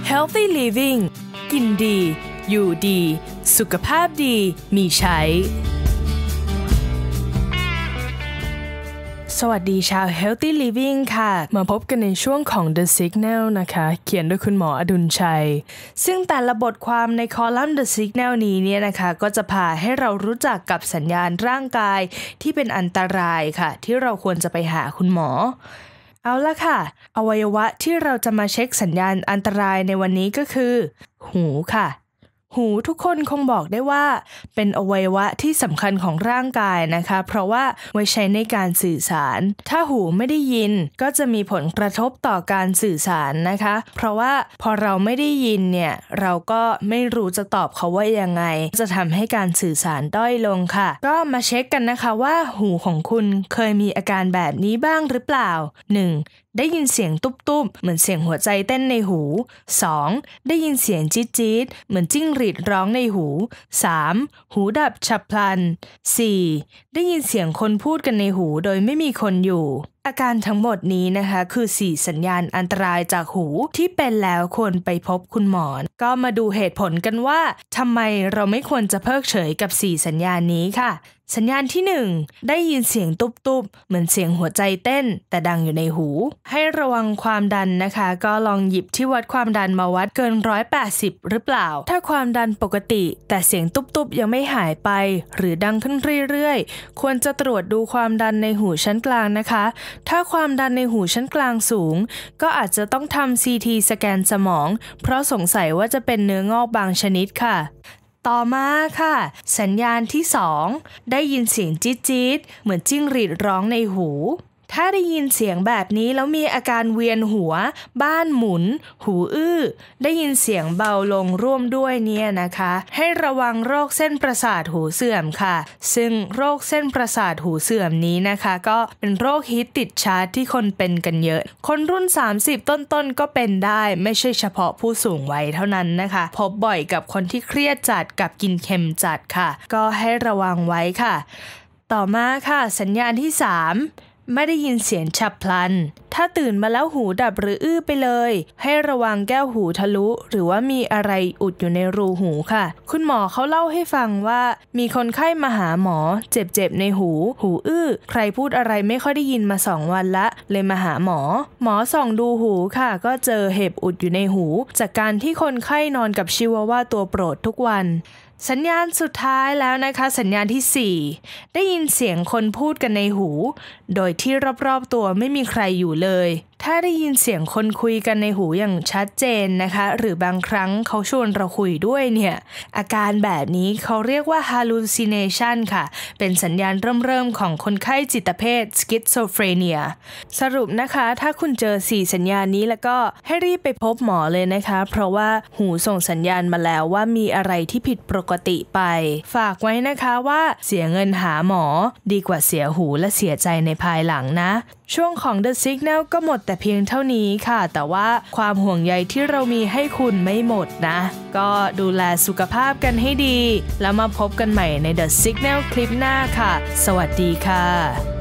Healthy Living กินดีอยู่ดีสุขภาพดีมีใช้สวัสดีชาว Healthy Living ค่ะมาพบกันในช่วงของ The Signal นะคะเขียนโดยคุณหมออดุลชัยซึ่งแต่ละบทความในคอลัมน์ The Signal นี้เนี่ยนะคะก็จะพาให้เรารู้จักกับสัญญาณร่างกายที่เป็นอันตรายค่ะที่เราควรจะไปหาคุณหมอเอาละค่ะอวัยวะที่เราจะมาเช็คสัญญาณอันตรายในวันนี้ก็คือหูค่ะหูทุกคนคงบอกได้ว่าเป็นอวัยวะที่สำคัญของร่างกายนะคะเพราะว่าไว้ใช้ในการสื่อสารถ้าหูไม่ได้ยินก็จะมีผลกระทบต่อการสื่อสารนะคะเพราะว่าพอเราไม่ได้ยินเนี่ยเราก็ไม่รู้จะตอบเขาว่ายังไงจะทำให้การสื่อสารด้อยลงค่ะก็มาเช็คกันนะคะว่าหูของคุณเคยมีอาการแบบนี้บ้างหรือเปล่า 1. ได้ยินเสียงตุ๊บๆเหมือนเสียงหัวใจเต้นในหู 2. ได้ยินเสียงจี๊ดๆเหมือนจิ้งหรีดร้องในหู 3. หูดับฉับพลัน 4. ได้ยินเสียงคนพูดกันในหูโดยไม่มีคนอยู่อาการทั้งหมดนี้นะคะคือ4สัญญาณอันตรายจากหูที่เป็นแล้วควรไปพบคุณหมอก็มาดูเหตุผลกันว่าทำไมเราไม่ควรจะเพิกเฉยกับ4สัญญาณนี้ค่ะสัญญาณที่1ได้ยินเสียงตุ๊บๆเหมือนเสียงหัวใจเต้นแต่ดังอยู่ในหูให้ระวังความดันนะคะก็ลองหยิบที่วัดความดันมาวัดเกิน180หรือเปล่าถ้าความดันปกติแต่เสียงตุ๊บๆยังไม่หายไปหรือดังขึ้นเรื่อยๆควรจะตรวจดูความดันในหูชั้นกลางนะคะถ้าความดันในหูชั้นกลางสูงก็อาจจะต้องทำ CT สแกนสมองเพราะสงสัยว่าจะเป็นเนื้องอกบางชนิดค่ะต่อมาค่ะสัญญาณที่2ได้ยินเสียงจี๊ดๆเหมือนจิ้งหรีดร้องในหูถ้าได้ยินเสียงแบบนี้แล้วมีอาการเวียนหัวบ้านหมุนหูอื้อได้ยินเสียงเบาลงร่วมด้วยเนี่ยนะคะให้ระวังโรคเส้นประสาทหูเสื่อมค่ะซึ่งโรคเส้นประสาทหูเสื่อมนี้นะคะก็เป็นโรคฮิตติดชาร์ตที่คนเป็นกันเยอะคนรุ่น30ต้นๆก็เป็นได้ไม่ใช่เฉพาะผู้สูงวัยเท่านั้นนะคะพบบ่อยกับคนที่เครียดจัดกับกินเค็มจัดค่ะก็ให้ระวังไว้ค่ะต่อมาค่ะสัญญาณที่3ไม่ได้ยินเสียงฉับพลันถ้าตื่นมาแล้วหูดับหรืออื้อไปเลยให้ระวังแก้วหูทะลุหรือว่ามีอะไรอุดอยู่ในรูหูค่ะคุณหมอเขาเล่าให้ฟังว่ามีคนไข้มาหาหมอเจ็บในหูอื้อใครพูดอะไรไม่ค่อยได้ยินมา2 วันละเลยมาหาหมอส่องดูหูค่ะก็เจอเห็บอุดอยู่ในหูจากการที่คนไข้นอนกับชิวาว่าตัวโปรดทุกวันสัญญาณสุดท้ายแล้วนะคะสัญญาณที่4ได้ยินเสียงคนพูดกันในหูโดยที่รอบๆตัวไม่มีใครอยู่เลยถ้าได้ยินเสียงคนคุยกันในหูอย่างชัดเจนนะคะหรือบางครั้งเขาชวนเราคุยด้วยเนี่ยอาการแบบนี้เขาเรียกว่า hallucination ค่ะเป็นสัญญาณเริ่มของคนไข้จิตเภท schizophrenia สรุปนะคะถ้าคุณเจอ4สัญญาณนี้แล้วก็ให้รีบไปพบหมอเลยนะคะเพราะว่าหูส่งสัญญาณมาแล้วว่ามีอะไรที่ผิดปกติไปฝากไว้นะคะว่าเสียเงินหาหมอดีกว่าเสียหูและเสียใจในภายหลังนะช่วงของ The Signal ก็หมดแต่เพียงเท่านี้ค่ะแต่ว่าความห่วงใยที่เรามีให้คุณไม่หมดนะก็ดูแลสุขภาพกันให้ดีแล้วมาพบกันใหม่ใน The Signal คลิปหน้าค่ะสวัสดีค่ะ